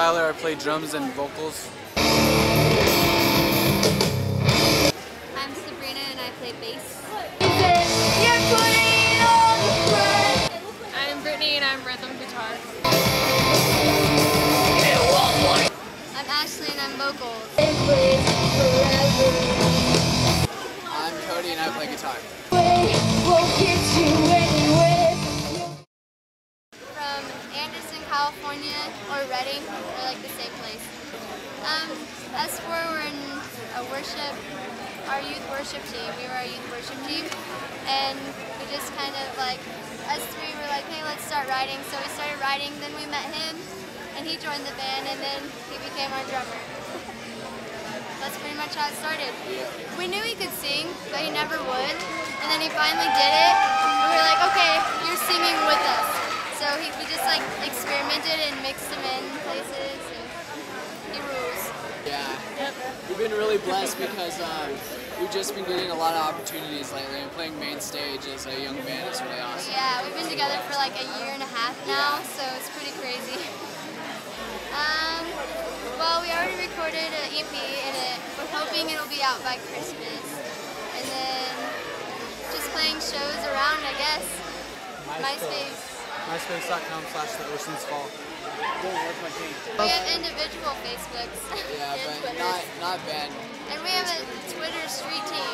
Tyler. I play drums and vocals. I'm Sabrina and I play bass. I'm Brittany and I'm rhythm guitar. I'm Ashley and I'm vocals. I'm Cody and I play guitar. From Anderson, California, or Redding, they're like the same place. Us four were in a worship, our youth worship team. We were our youth worship team, and we just kind of like, us three were like, hey, let's start writing. So we started writing, then we met him, and he joined the band, and then he became our drummer. That's pretty much how it started. We knew he could sing, but he never would, and then he finally did it, and we were like, okay, you're singing with us. So we just like experimented and mixed him in places, and he rules. Yeah, we've been really blessed because we've just been getting a lot of opportunities lately, and playing main stage as a young band is really awesome. Yeah, we've been together for like a year and a half now, so it's pretty crazy. Well, we already recorded an EP, and we're hoping it'll be out by Christmas. And then just playing shows around, I guess. MySpace. MySpace.com/theoceansfall. We have individual Facebooks. Yeah, and but Twitters. not band. And we have a Twitter street team.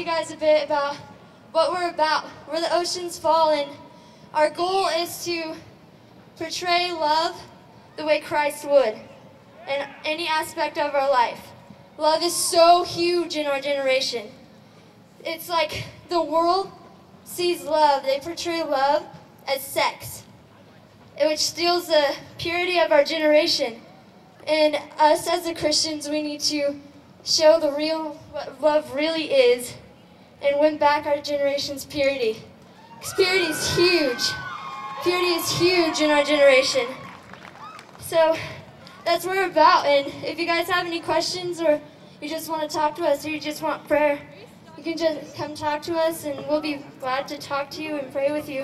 you guys a bit about what we're about. We're the Oceans Fall, and our goal is to portray love the way Christ would in any aspect of our life. Love is so huge in our generation. It's like the world sees love. They portray love as sex, which steals the purity of our generation. And us as the Christians, we need to show the real what love really is and win back our generation's purity. Because purity is huge. Purity is huge in our generation. So that's what we're about. And if you guys have any questions, or you just want to talk to us, or you just want prayer, you can just come talk to us, and we'll be glad to talk to you and pray with you.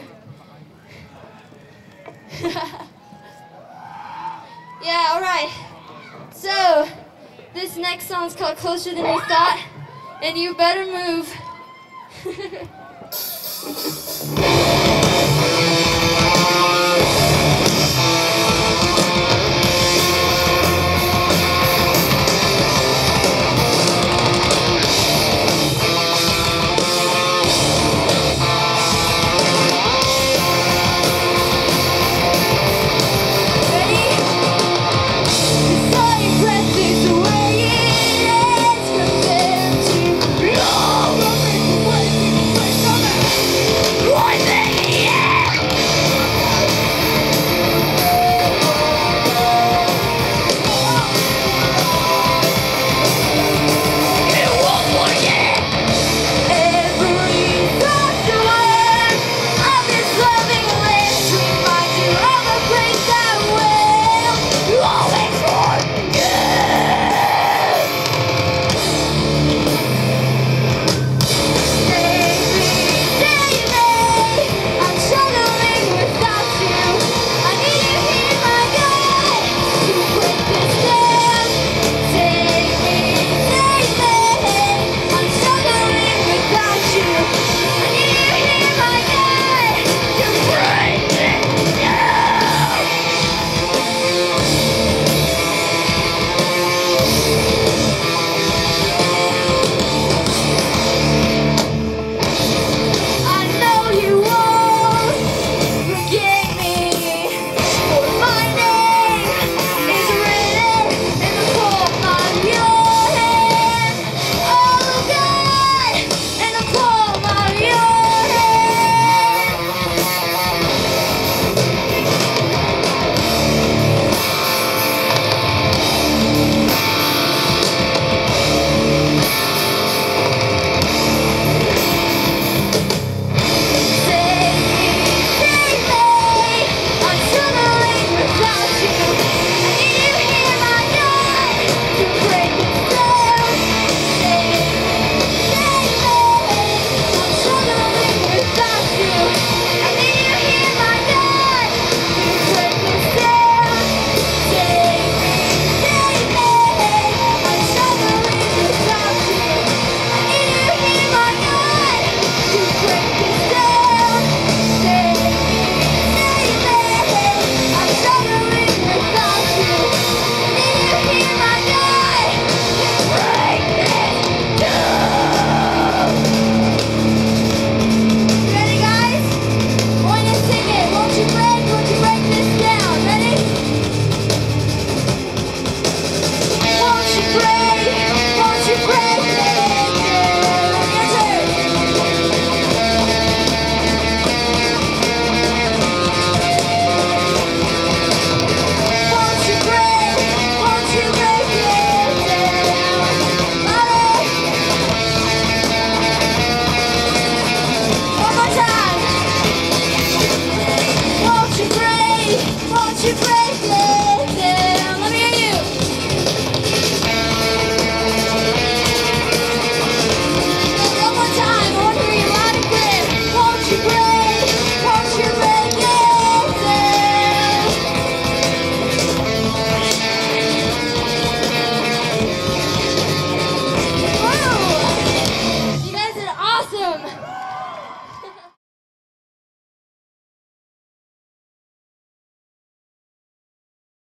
Yeah, all right. So this next song is called Closer Than You Thought, and you better move.